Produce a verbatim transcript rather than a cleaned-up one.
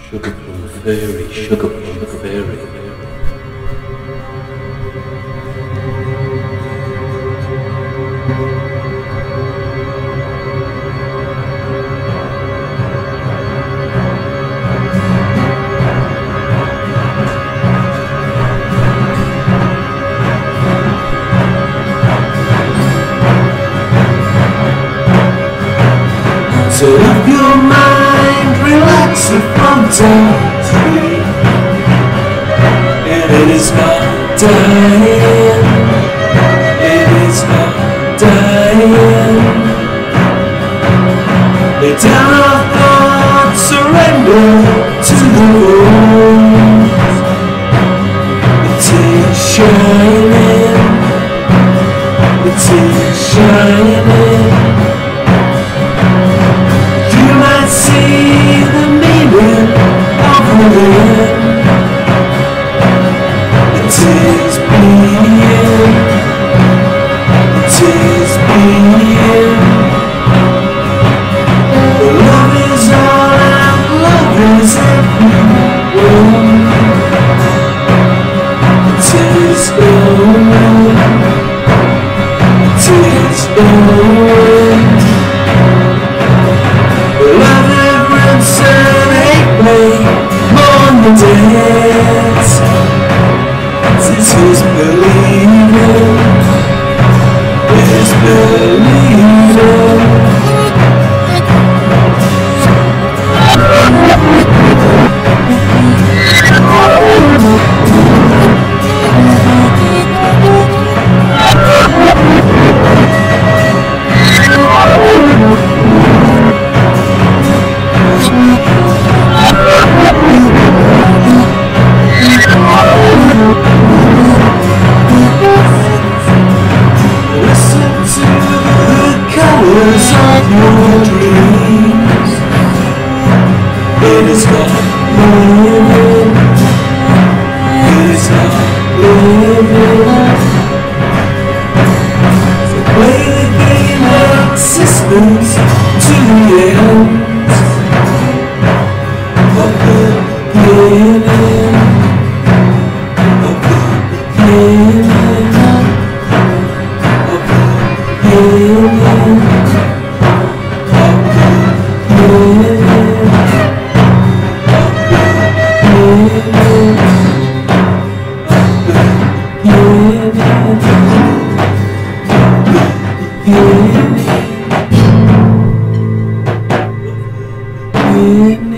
Sugar plum fairy, sugar plum fairy. Set up your mind, relax your frontal, and it is not dying, it is not dying. Lay down our thoughts, surrender to the world. It is shining, it is shining. See the meaning of the wind. It is being, it is being. Love is all and love is everywhere. It is going, it is going. On the dance, this is believing, is believing. Of your dreams, it is not living, it is not living. So play the game of existence to the end of the beginning, of the beginning, of the beginning. Yeah.